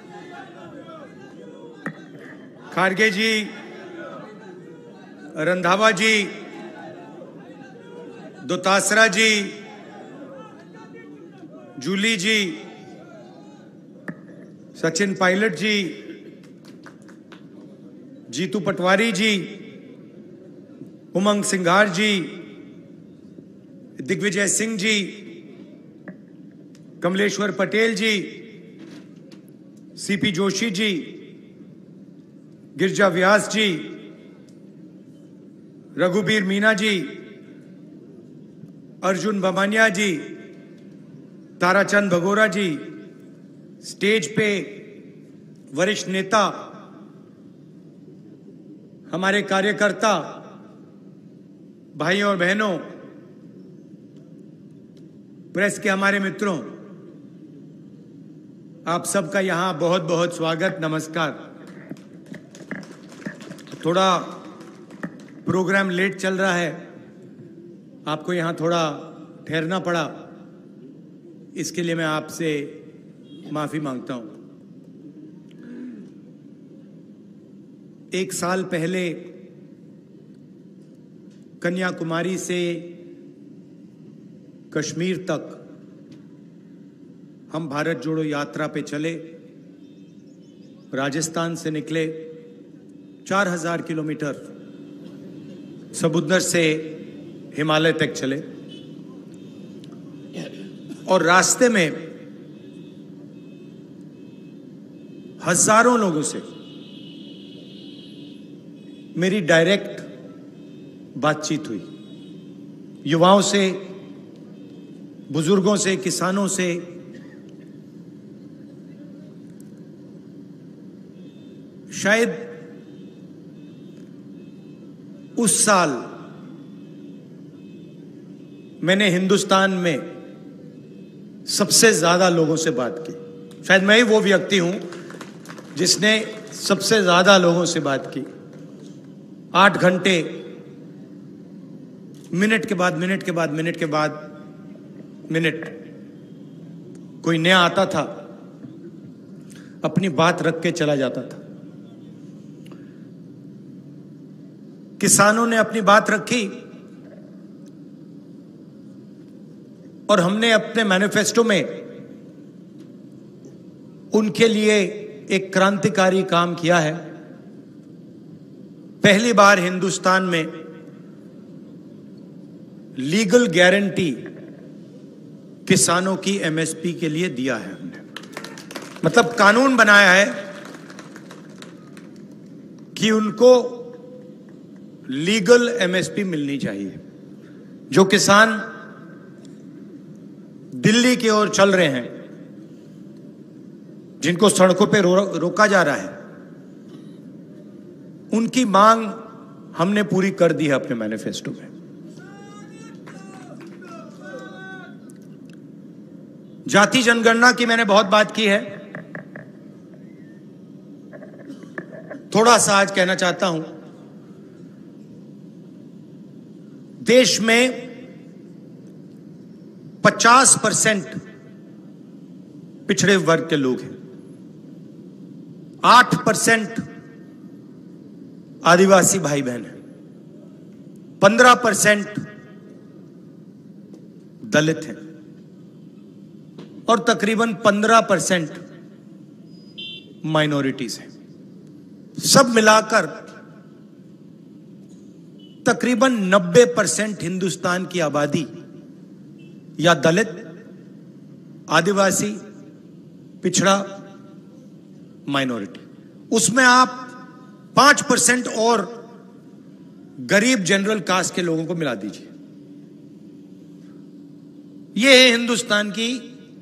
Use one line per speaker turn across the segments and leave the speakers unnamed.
Kharge ji, Randhawa ji, Dotasra ji, Jully ji, Sachin Pilot ji, Jitu Patwari ji, Umang Singhar ji, Digvijaya Singh ji, Kamleshwar Patel ji, CP Joshi ji, Girija Vyas ji, Raghubir Meena ji, Arjun Bamaniya ji, Tarachand Bhagora ji, stage पे वरिष्ठ नेता, हमारे कार्यकर्ता भाइयों और बहनों, प्रेस के हमारे मित्रों, आप सबका यहां बहुत बहुत स्वागत, नमस्कार। थोड़ा प्रोग्राम लेट चल रहा है, आपको यहां थोड़ा ठहरना पड़ा, इसके लिए मैं आपसे माफी मांगता हूं। एक साल पहले कन्याकुमारी से कश्मीर तक हम भारत जोड़ो यात्रा पे चले। राजस्थान से निकले, 4000 किलोमीटर समुद्र से हिमालय तक चले और रास्ते में हजारों लोगों से मेरी डायरेक्ट बातचीत हुई। युवाओं से, बुजुर्गों से, किसानों से, शायद उस साल मैंने हिंदुस्तान में सबसे ज्यादा लोगों से बात की। शायद मैं ही वो व्यक्ति हूं जिसने सबसे ज्यादा लोगों से बात की। 8 घंटे, मिनट के बाद मिनट के बाद मिनट के बाद मिनट, कोई नया आता था, अपनी बात रख के चला जाता था। किसानों ने अपनी बात रखी और हमने अपने मैनिफेस्टो में उनके लिए एक क्रांतिकारी काम किया है। पहली बार हिंदुस्तान में लीगल गारंटी किसानों की एमएसपी के लिए दिया है हमने। मतलब कानून बनाया है कि उनको लीगल एमएसपी मिलनी चाहिए। जो किसान दिल्ली की ओर चल रहे हैं, जिनको सड़कों पे रोका जा रहा है, उनकी मांग हमने पूरी कर दी है अपने मैनिफेस्टो में। जाति जनगणना की मैंने बहुत बात की है। थोड़ा सा आज कहना चाहता हूं। देश में 50% पिछड़े वर्ग के लोग हैं, 8% आदिवासी भाई बहन हैं, 15% दलित हैं और तकरीबन 15% माइनॉरिटीज हैं। सब मिलाकर तकरीबन 90% हिंदुस्तान की आबादी या दलित, आदिवासी, पिछड़ा, माइनॉरिटी। उसमें आप 5% और गरीब जनरल कास्ट के लोगों को मिला दीजिए। यह है हिंदुस्तान की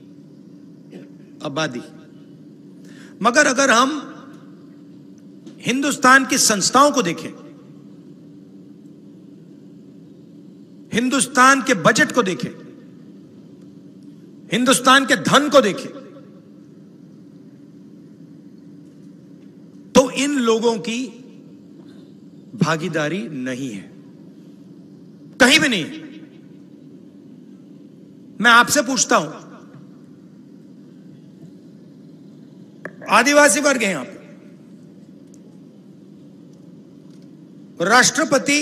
आबादी। मगर अगर हम हिंदुस्तान की संस्थाओं को देखें, हिंदुस्तान के बजट को देखें, हिंदुस्तान के धन को देखें, तो इन लोगों की भागीदारी नहीं है, कहीं भी नहीं है। मैं आपसे पूछता हूं, आदिवासी वर्ग है यहां पे। राष्ट्रपति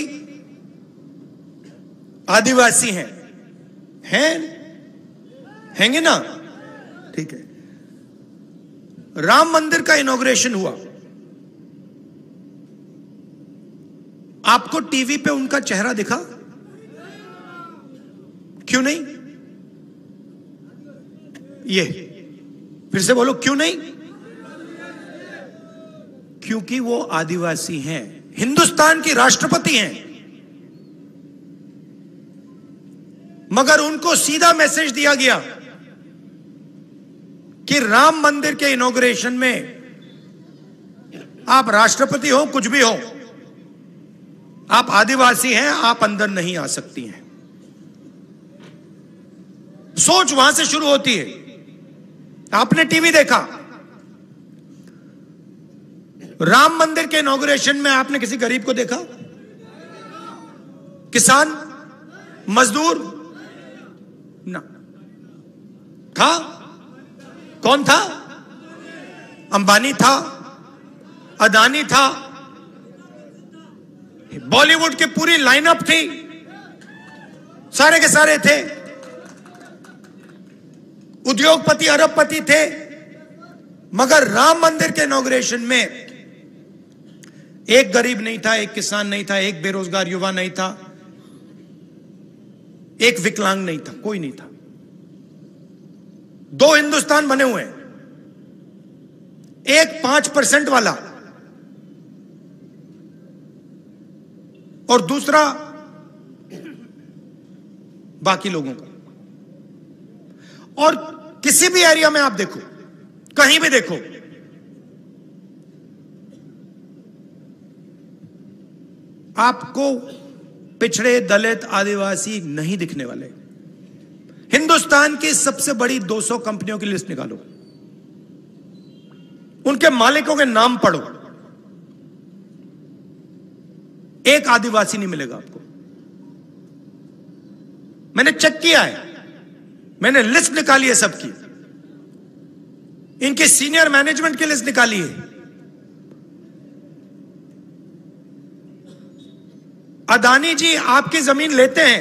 आदिवासी हैं हैंगे ना? ठीक है। राम मंदिर का इनॉग्रेशन हुआ, आपको टीवी पे उनका चेहरा दिखा? क्यों नहीं? ये फिर से बोलो, क्यों नहीं? क्योंकि वो आदिवासी हैं, हिंदुस्तान की राष्ट्रपति हैं। मगर उनको सीधा मैसेज दिया गया कि राम मंदिर के इनॉग्रेशन में आप राष्ट्रपति हो, कुछ भी हो, आप आदिवासी हैं, आप अंदर नहीं आ सकती हैं। सोच वहां से शुरू होती है। आपने टीवी देखा, राम मंदिर के इनॉग्रेशन में आपने किसी गरीब को देखा? किसान, मजदूर ना था? कौन था? अंबानी था, अदानी था, बॉलीवुड की पूरी लाइनअप थी, सारे के सारे थे, उद्योगपति अरबपति थे। मगर राम मंदिर के इनॉग्रेशन में एक गरीब नहीं था, एक किसान नहीं था, एक बेरोजगार युवा नहीं था, एक विकलांग नहीं था, कोई नहीं था। दो हिंदुस्तान बने हुए हैं, एक 5% वाला और दूसरा बाकी लोगों का। और किसी भी एरिया में आप देखो, कहीं भी देखो, आपको पिछड़े, दलित, आदिवासी नहीं दिखने वाले। हिंदुस्तान की सबसे बड़ी 200 कंपनियों की लिस्ट निकालो, उनके मालिकों के नाम पढ़ो, एक आदिवासी नहीं मिलेगा आपको। मैंने चेक किया है, मैंने लिस्ट निकाली है सबकी, इनके सीनियर मैनेजमेंट की लिस्ट निकाली है। अदानी जी आपकी जमीन लेते हैं,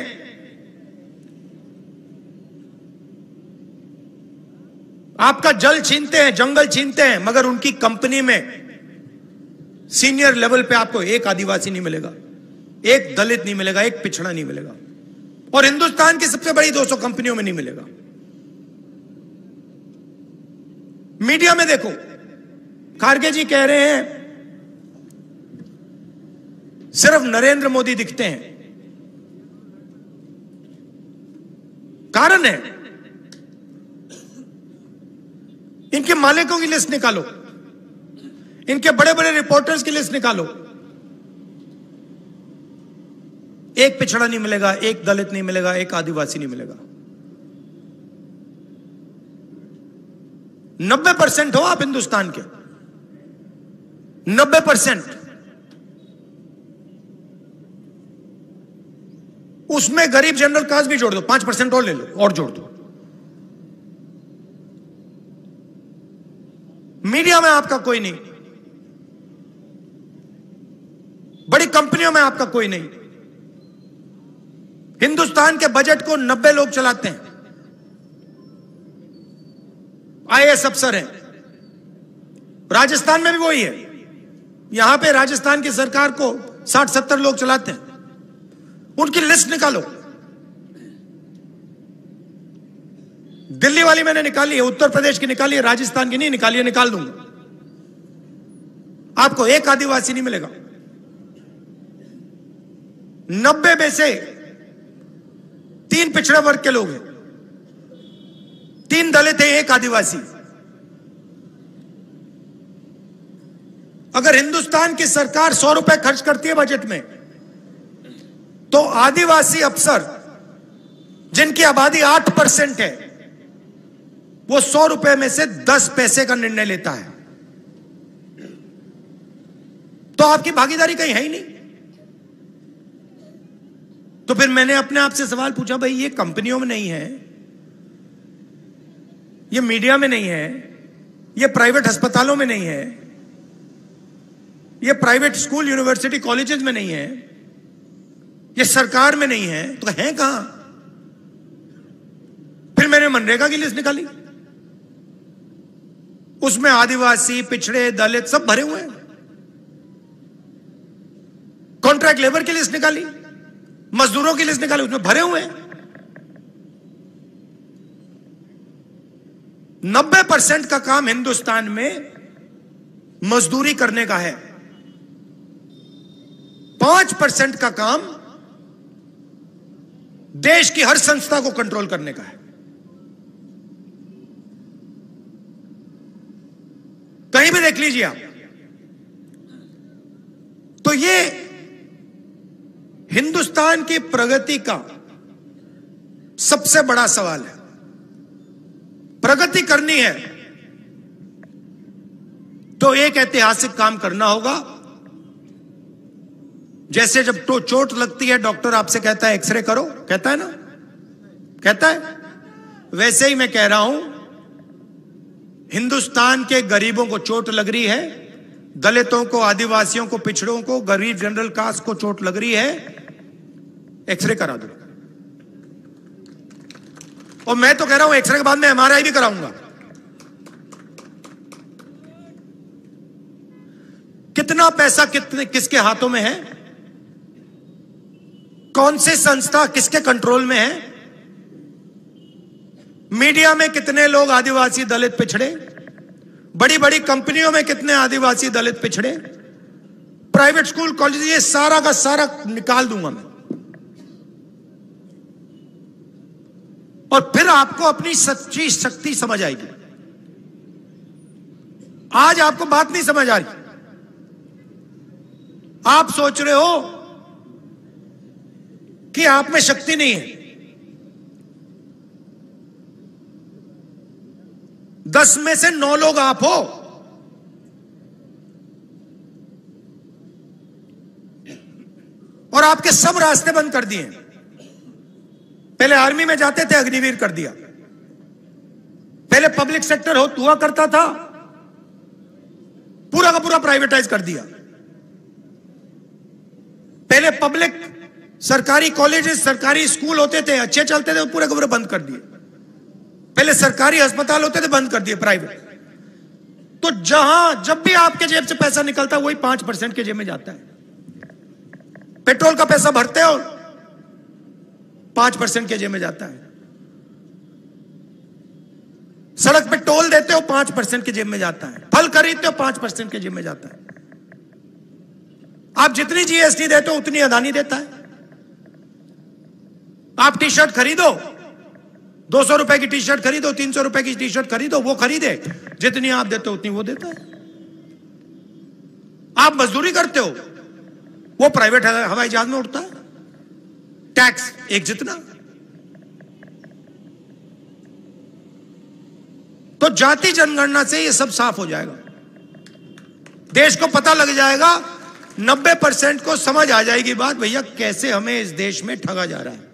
आपका जल छीनते हैं, जंगल छीनते हैं, मगर उनकी कंपनी में सीनियर लेवल पे आपको एक आदिवासी नहीं मिलेगा, एक दलित नहीं मिलेगा, एक पिछड़ा नहीं मिलेगा, और हिंदुस्तान की सबसे बड़ी 200 कंपनियों में नहीं मिलेगा। मीडिया में देखो, खारगे जी कह रहे हैं सिर्फ नरेंद्र मोदी दिखते हैं। कारण है, इनके मालिकों की लिस्ट निकालो, इनके बड़े बड़े रिपोर्टर्स की लिस्ट निकालो, एक पिछड़ा नहीं मिलेगा, एक दलित नहीं मिलेगा, एक आदिवासी नहीं मिलेगा। 90% हो आप हिंदुस्तान के, 90%। उसमें गरीब जनरल कास्ट भी जोड़ दो, 5% और ले लो, और जोड़ दो। मीडिया में आपका कोई नहीं, बड़ी कंपनियों में आपका कोई नहीं। हिंदुस्तान के बजट को 90 लोग चलाते हैं, आईएएस अफसर हैं। राजस्थान में भी वही है, यहां पे राजस्थान की सरकार को 60-70 लोग चलाते हैं। उनकी लिस्ट निकालो। दिल्ली वाली मैंने निकाली है, उत्तर प्रदेश की निकाली है, राजस्थान की नहीं निकाली है, निकाल दूंगा। आपको एक आदिवासी नहीं मिलेगा। 90 में से 3 पिछड़े वर्ग के लोग हैं, 3 दलित हैं, एक आदिवासी। अगर हिंदुस्तान की सरकार 100 रुपए खर्च करती है बजट में, तो आदिवासी अफसर जिनकी आबादी 8% है, वो 100 रुपए में से 10 पैसे का निर्णय लेता है। तो आपकी भागीदारी कहीं है ही नहीं। तो फिर मैंने अपने आप से सवाल पूछा, भाई ये कंपनियों में नहीं है, ये मीडिया में नहीं है, ये प्राइवेट अस्पतालों में नहीं है, ये प्राइवेट स्कूल यूनिवर्सिटी कॉलेजेस में नहीं है, ये सरकार में नहीं है, तो है कहां? फिर मैंने मनरेगा की लिस्ट निकाली, उसमें आदिवासी, पिछड़े, दलित सब भरे हुए हैं। कॉन्ट्रैक्ट लेबर की लिस्ट निकाली, मजदूरों की लिस्ट निकाली, उसमें भरे हुए हैं। 90% का काम हिंदुस्तान में मजदूरी करने का है, 5% का काम देश की हर संस्था को कंट्रोल करने का है। कहीं भी देख लीजिए आप। तो ये हिंदुस्तान की प्रगति का सबसे बड़ा सवाल है। प्रगति करनी है तो एक ऐतिहासिक काम करना होगा। जैसे जब तो चोट लगती है, डॉक्टर आपसे कहता है एक्सरे करो, कहता है ना, कहता है, वैसे ही मैं कह रहा हूं, हिंदुस्तान के गरीबों को चोट लग रही है, दलितों को, आदिवासियों को, पिछड़ों को, गरीब जनरल कास्ट को चोट लग रही है, एक्सरे करा दो। और मैं तो कह रहा हूं एक्सरे के बाद में एमआरआई भी कराऊंगा। कितना पैसा किसके हाथों में है, कौन सी संस्था किसके कंट्रोल में है, मीडिया में कितने लोग आदिवासी, दलित, पिछड़े, बड़ी बड़ी कंपनियों में कितने आदिवासी, दलित, पिछड़े, प्राइवेट स्कूल, कॉलेज, ये सारा का सारा निकाल दूंगा मैं। और फिर आपको अपनी सच्ची शक्ति समझ आएगी। आज आपको बात नहीं समझ आ रही। आप सोच रहे हो कि आप में शक्ति नहीं है। 10 में से 9 लोग आप हो। और आपके सब रास्ते बंद कर दिए। पहले आर्मी में जाते थे, अग्निवीर कर दिया। पहले पब्लिक सेक्टर हुआ करता था, पूरा का पूरा प्राइवेटाइज कर दिया। पहले पब्लिक सरकारी कॉलेजेस, सरकारी स्कूल होते थे, अच्छे चलते थे, पूरे के पूरे बंद कर दिए। पहले सरकारी अस्पताल होते थे, बंद कर दिए प्राइवेट। तो जब भी आपके जेब से पैसा निकलता है, वही 5% के जेब में जाता है। पेट्रोल का पैसा भरते हो, 5% के जेब में जाता है। सड़क पे टोल देते हो, 5% के जेब में जाता है। फल खरीदते हो, 5% के जेब में जाता है। आप जितनी जीएसटी देते हो, उतनी अदानी देता है। आप टी शर्ट खरीदो, 200 रुपए की टी शर्ट खरीदो, 300 रुपए की टी शर्ट खरीदो, वो खरीदे, जितनी आप देते हो उतनी वो देता है। आप मजदूरी करते हो, वो प्राइवेट हवाई जहाज में उड़ता है, टैक्स एक जितना। तो जाति जनगणना से ये सब साफ हो जाएगा। देश को पता लग जाएगा, 90% को समझ आ जाएगी बात, भैया कैसे हमें इस देश में ठगा जा रहा है।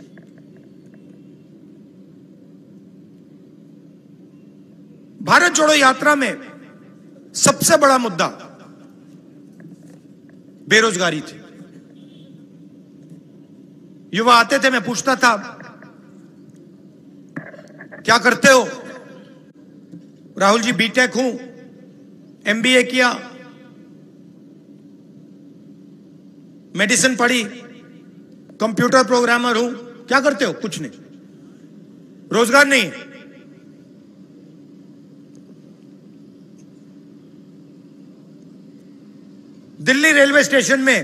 भारत जोड़ो यात्रा में सबसे बड़ा मुद्दा बेरोजगारी थी। युवा आते थे, मैं पूछता था क्या करते हो? राहुल जी बीटेक हूं, एमबीए किया, मेडिसिन पढ़ी, कंप्यूटर प्रोग्रामर हूं। क्या करते हो? कुछ नहीं, रोजगार नहीं। दिल्ली रेलवे स्टेशन में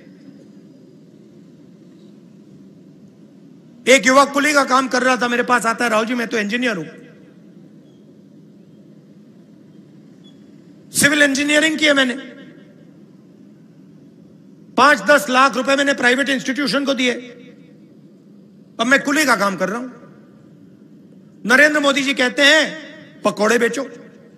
एक युवक कुली का काम कर रहा था, मेरे पास आता है, राहुल जी मैं तो इंजीनियर हूं, सिविल इंजीनियरिंग की है मैंने, 5-10 लाख रुपए मैंने प्राइवेट इंस्टीट्यूशन को दिए, अब मैं कुली का काम कर रहा हूं। नरेंद्र मोदी जी कहते हैं पकौड़े बेचो।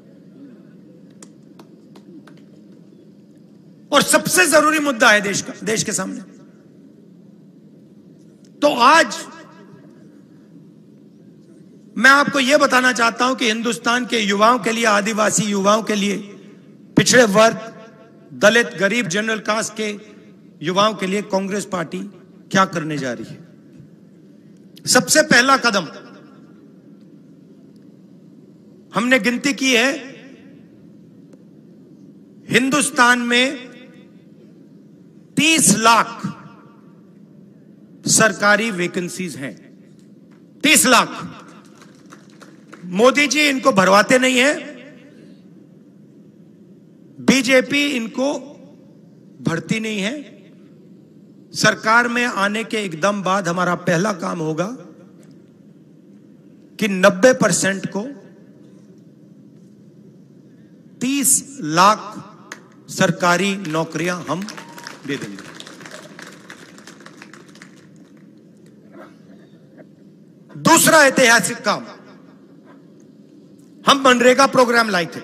और सबसे जरूरी मुद्दा है देश के सामने। तो आज मैं आपको यह बताना चाहता हूं कि हिंदुस्तान के युवाओं के लिए, आदिवासी युवाओं के लिए, पिछड़े वर्ग, दलित, गरीब, जनरल कास्ट के युवाओं के लिए कांग्रेस पार्टी क्या करने जा रही है। सबसे पहला कदम हमने गिनती की है, हिंदुस्तान में 30 लाख सरकारी वैकेंसीज हैं। 30 लाख। मोदी जी इनको भरवाते नहीं है, बीजेपी इनको भरती नहीं है। सरकार में आने के एकदम बाद हमारा पहला काम होगा कि 90% को 30 लाख सरकारी नौकरियां हम दे देंगे। दूसरा ऐतिहासिक काम, हम मनरेगा प्रोग्राम लाए थे,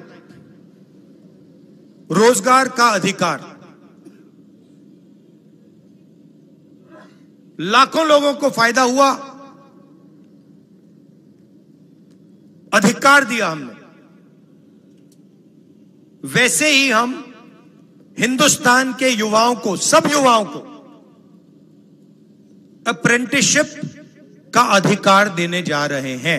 रोजगार का अधिकार। लाखों लोगों को फायदा हुआ, अधिकार दिया हमने। वैसे ही हम हिंदुस्तान के युवाओं को, सब युवाओं को अप्रेंटिसशिप का अधिकार देने जा रहे हैं।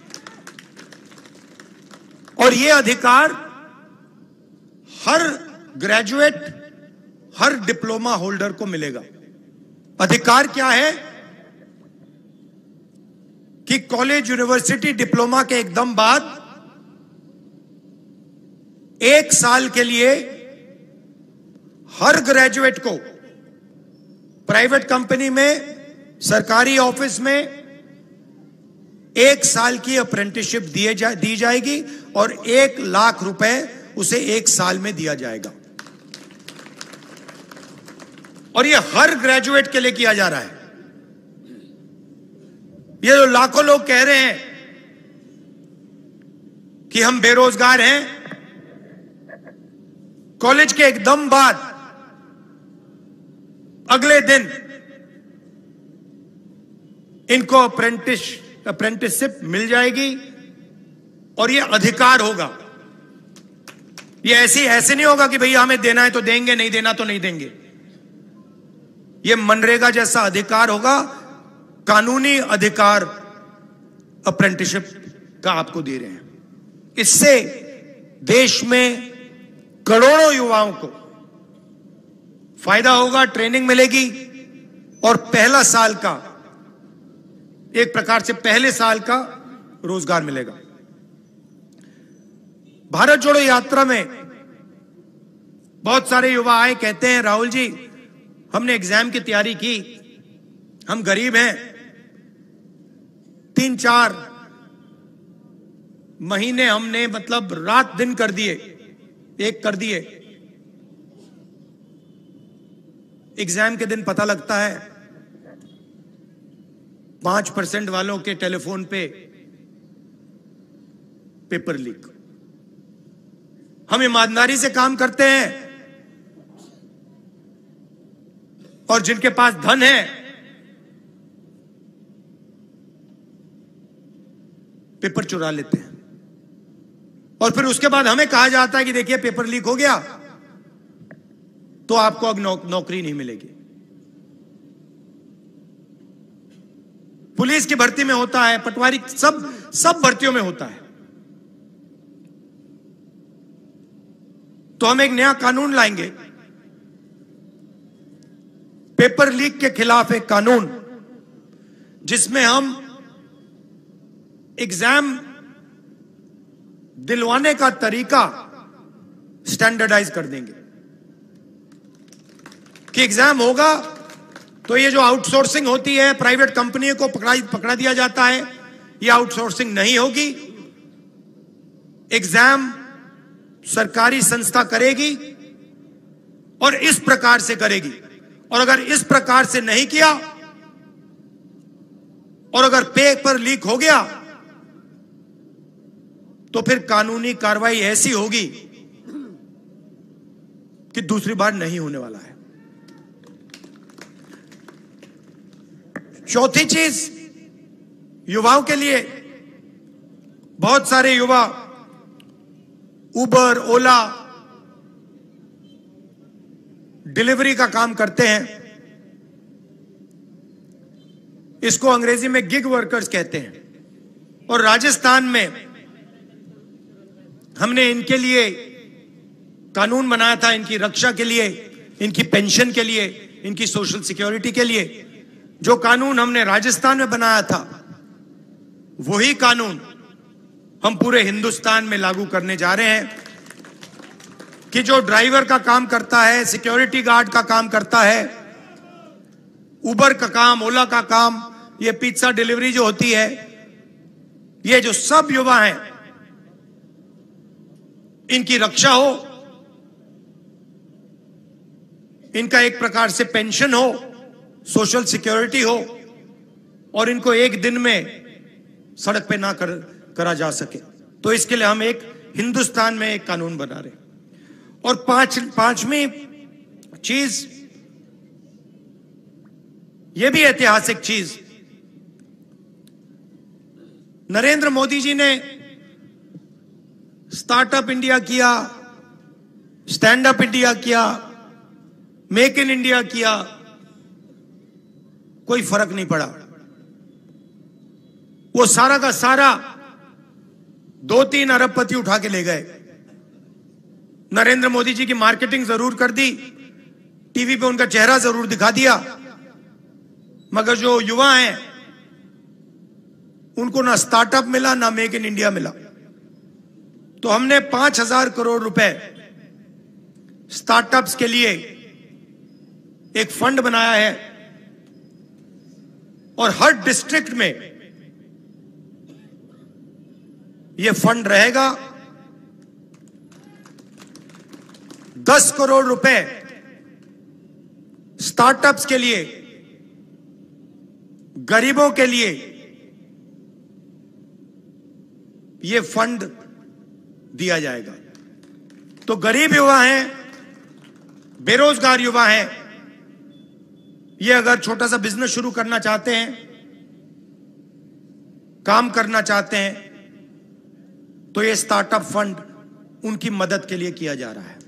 और यह अधिकार हर ग्रेजुएट, हर डिप्लोमा होल्डर को मिलेगा। अधिकार क्या है कि कॉलेज, यूनिवर्सिटी, डिप्लोमा के एकदम बाद 1 साल के लिए हर ग्रेजुएट को प्राइवेट कंपनी में, सरकारी ऑफिस में 1 साल की अप्रेंटिसशिप दी जाएगी और 1 लाख रुपए उसे 1 साल में दिया जाएगा। और ये हर ग्रेजुएट के लिए किया जा रहा है। ये जो लाखों लोग कह रहे हैं कि हम बेरोजगार हैं, कॉलेज के एकदम बाद अगले दिन इनको अप्रेंटिसशिप मिल जाएगी और ये अधिकार होगा। ये ऐसे नहीं होगा कि भैया हमें देना है तो देंगे, नहीं देना तो नहीं देंगे। ये मनरेगा जैसा अधिकार होगा, कानूनी अधिकार अप्रेंटिसशिप का आपको दे रहे हैं। इससे देश में करोड़ों युवाओं को फायदा होगा, ट्रेनिंग मिलेगी और पहला साल का, एक प्रकार से पहले साल का रोजगार मिलेगा। भारत जोड़ो यात्रा में बहुत सारे युवा आए, कहते हैं राहुल जी हमने एग्जाम की तैयारी की, हम गरीब हैं, 3-4 महीने हमने मतलब रात दिन कर दिए, एक कर दिए। एग्जाम के दिन पता लगता है 5% वालों के टेलीफोन पे पेपर लीक। हम ईमानदारी से काम करते हैं और जिनके पास धन है पेपर चुरा लेते हैं और फिर उसके बाद हमें कहा जाता है कि देखिए पेपर लीक हो गया तो आपको अब नौकरी नहीं मिलेगी। पुलिस की भर्ती में होता है, पटवारी, सब भर्तियों में होता है। तो हम एक नया कानून लाएंगे, पेपर लीक के खिलाफ एक कानून, जिसमें हम एग्जाम दिलवाने का तरीका स्टैंडर्डाइज कर देंगे कि एग्जाम होगा तो ये जो आउटसोर्सिंग होती है, प्राइवेट कंपनियों को पकड़ा दिया जाता है, ये आउटसोर्सिंग नहीं होगी। एग्जाम सरकारी संस्था करेगी और इस प्रकार से करेगी। और अगर इस प्रकार से नहीं किया और अगर पेपर लीक हो गया तो फिर कानूनी कार्रवाई ऐसी होगी कि दूसरी बार नहीं होने वाला है। चौथी चीज, युवाओं के लिए बहुत सारे युवा उबर, ओला, डिलीवरी का काम करते हैं। इसको अंग्रेजी में गिग वर्कर्स कहते हैं। और राजस्थान में हमने इनके लिए कानून बनाया था, इनकी रक्षा के लिए, इनकी पेंशन के लिए, इनकी सोशल सिक्योरिटी के लिए। जो कानून हमने राजस्थान में बनाया था, वही कानून हम पूरे हिंदुस्तान में लागू करने जा रहे हैं कि जो ड्राइवर का काम करता है, सिक्योरिटी गार्ड का काम करता है, उबर का काम, ओला का काम, ये पिज्जा डिलीवरी जो होती है, ये जो सब युवा हैं, इनकी रक्षा हो, इनका एक प्रकार से पेंशन हो, सोशल सिक्योरिटी हो, और इनको एक दिन में सड़क पे ना करा जा सके। तो इसके लिए हम एक हिंदुस्तान में एक कानून बना रहे हैं। और पांचवी चीज, यह भी ऐतिहासिक चीज, नरेंद्र मोदी जी ने स्टार्टअप इंडिया किया, स्टैंड अप इंडिया किया, मेक इन इंडिया किया, कोई फर्क नहीं पड़ा। वो सारा का सारा 2-3 अरबपति उठा के ले गए। नरेंद्र मोदी जी की मार्केटिंग जरूर कर दी, टीवी पे उनका चेहरा जरूर दिखा दिया, मगर जो युवा हैं उनको ना स्टार्टअप मिला, ना मेक इन इंडिया मिला। तो हमने 5,000 करोड़ रुपए स्टार्टअप्स के लिए एक फंड बनाया है, और हर डिस्ट्रिक्ट में यह फंड रहेगा। 10 करोड़ रुपए स्टार्टअप्स के लिए, गरीबों के लिए यह फंड दिया जाएगा। तो गरीब युवा हैं, बेरोजगार युवा हैं, ये अगर छोटा सा बिजनेस शुरू करना चाहते हैं, काम करना चाहते हैं, तो ये स्टार्टअप फंड उनकी मदद के लिए किया जा रहा है।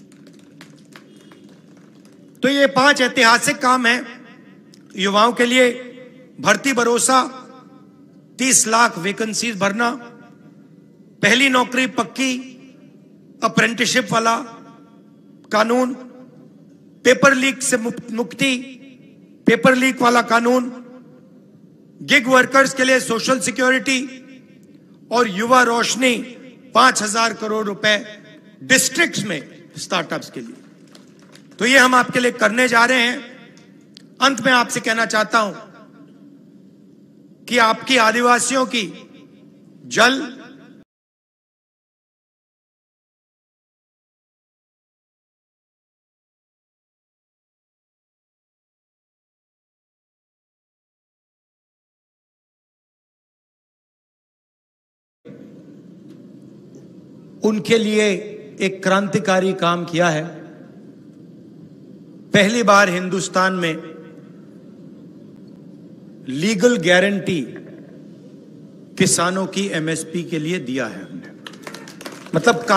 तो ये 5 ऐतिहासिक काम हैं युवाओं के लिए। भर्ती भरोसा, 30 लाख वैकेंसीज भरना, पहली नौकरी पक्की, अप्रेंटिसशिप वाला कानून, पेपर लीक से मुक्ति, पेपर लीक वाला कानून, गिग वर्कर्स के लिए सोशल सिक्योरिटी, और युवा रोशनी 5,000 करोड़ रुपए डिस्ट्रिक्ट्स में स्टार्टअप्स के लिए। तो ये हम आपके लिए करने जा रहे हैं। अंत में आपसे कहना चाहता हूं कि आपकी आदिवासियों की जल, उनके लिए एक क्रांतिकारी काम किया है। पहली बार हिंदुस्तान में लीगल गारंटी किसानों की एमएसपी के लिए दिया है हमने। मतलब